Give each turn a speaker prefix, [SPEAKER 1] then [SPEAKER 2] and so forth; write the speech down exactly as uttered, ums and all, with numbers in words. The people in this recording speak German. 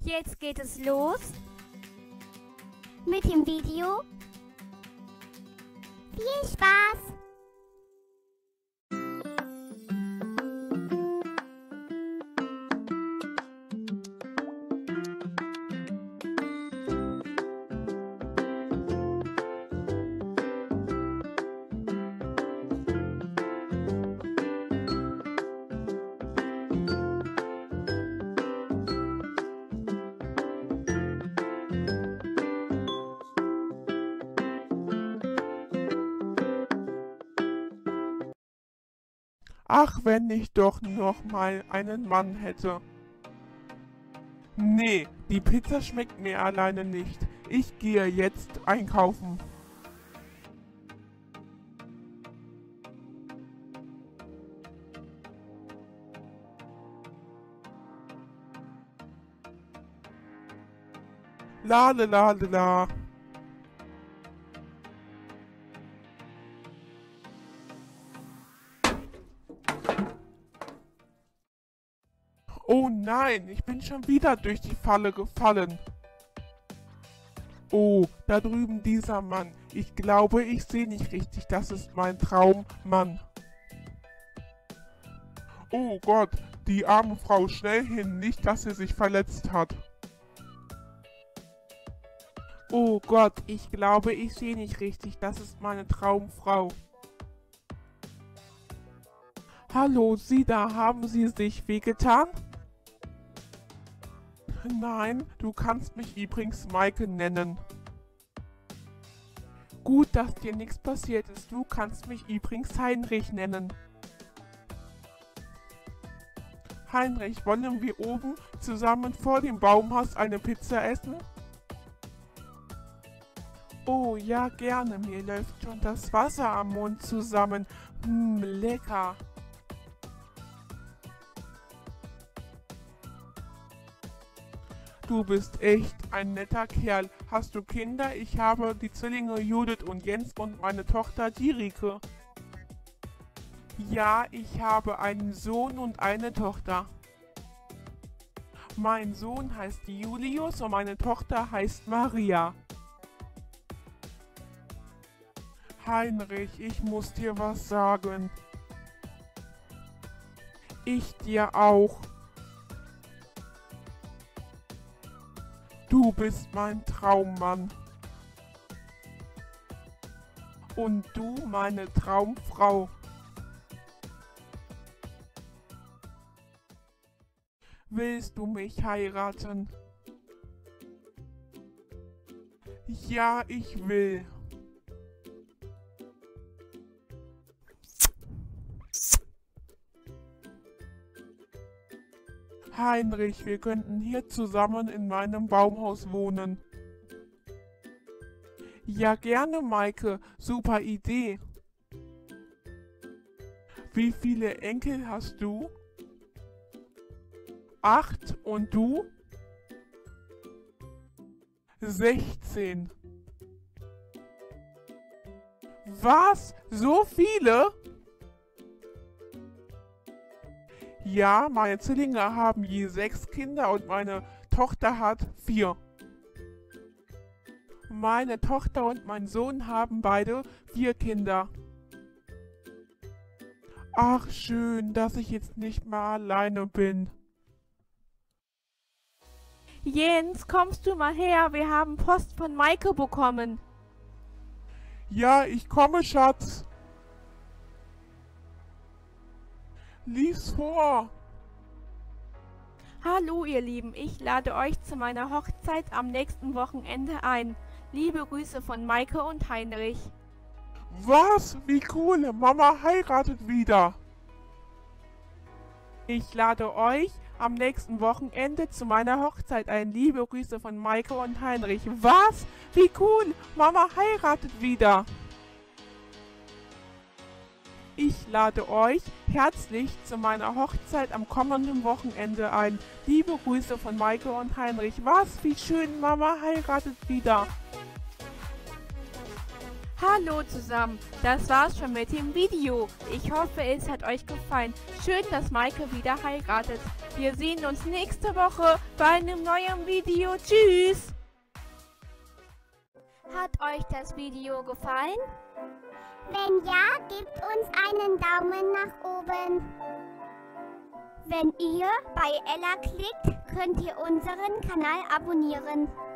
[SPEAKER 1] Jetzt geht es los mit dem Video. Viel Spaß!
[SPEAKER 2] Ach, wenn ich doch noch mal einen Mann hätte. Nee, die Pizza schmeckt mir alleine nicht. Ich gehe jetzt einkaufen. La la la la la. Oh nein, ich bin schon wieder durch die Falle gefallen. Oh, da drüben dieser Mann. Ich glaube, ich sehe nicht richtig. Das ist mein Traummann. Oh Gott, die arme Frau, schnell hin. Nicht, dass sie sich verletzt hat. Oh Gott, ich glaube, ich sehe nicht richtig. Das ist meine Traumfrau. Hallo, Sie da, haben Sie sich wehgetan? Nein, du kannst mich übrigens Maike nennen. Gut, dass dir nichts passiert ist. Du kannst mich übrigens Heinrich nennen. Heinrich, wollen wir oben zusammen vor dem Baumhaus eine Pizza essen? Oh ja, gerne. Mir läuft schon das Wasser am Mund zusammen. Hm, lecker. Du bist echt ein netter Kerl. Hast du Kinder? Ich habe die Zwillinge Judith und Jens und meine Tochter Dirike. Ja, ich habe einen Sohn und eine Tochter. Mein Sohn heißt Julius und meine Tochter heißt Maria. Heinrich, ich muss dir was sagen. Ich dir auch. Du bist mein Traummann. Und du meine Traumfrau. Willst du mich heiraten? Ja, ich will. Heinrich, wir könnten hier zusammen in meinem Baumhaus wohnen. Ja, gerne, Maike. Super Idee. Wie viele Enkel hast du? Acht. Und du? Sechzehn. Was? So viele? Ja, meine Zwillinge haben je sechs Kinder und meine Tochter hat vier. Meine Tochter und mein Sohn haben beide vier Kinder. Ach, schön, dass ich jetzt nicht mehr alleine bin.
[SPEAKER 3] Jens, kommst du mal her? Wir haben Post von Maike bekommen.
[SPEAKER 2] Ja, ich komme, Schatz. Lies vor.
[SPEAKER 3] Hallo ihr Lieben, ich lade euch zu meiner Hochzeit am nächsten Wochenende ein. Liebe Grüße von Maike und Heinrich.
[SPEAKER 2] Was? Wie cool, Mama heiratet wieder.
[SPEAKER 3] Ich lade euch am nächsten Wochenende zu meiner Hochzeit ein. Liebe Grüße von Maike und Heinrich. Was? Wie cool, Mama heiratet wieder. Ich lade euch herzlich zu meiner Hochzeit am kommenden Wochenende ein. Liebe Grüße von Maike und Heinrich. Was? Wie schön, Mama heiratet wieder. Hallo zusammen, das war's schon mit dem Video. Ich hoffe, es hat euch gefallen. Schön, dass Michael wieder heiratet. Wir sehen uns nächste Woche bei einem neuen Video. Tschüss!
[SPEAKER 1] Hat euch das Video gefallen? Wenn ja, gebt uns einen Daumen nach oben. Wenn ihr bei Ella klickt, könnt ihr unseren Kanal abonnieren.